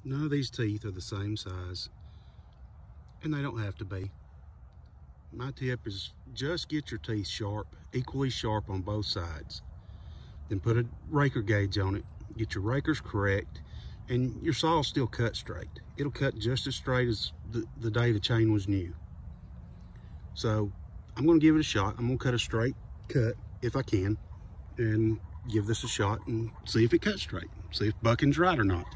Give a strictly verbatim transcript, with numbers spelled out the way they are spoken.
None of these teeth are the same size, and they don't have to be. My tip is just get your teeth sharp, equally sharp on both sides. Then put a raker gauge on it, get your rakers correct, and your saw will still cut straight. It'll cut just as straight as the, the day the chain was new. So I'm gonna give it a shot. I'm gonna cut a straight cut if I can, and give this a shot and see if it cuts straight. See if bucking's right or not.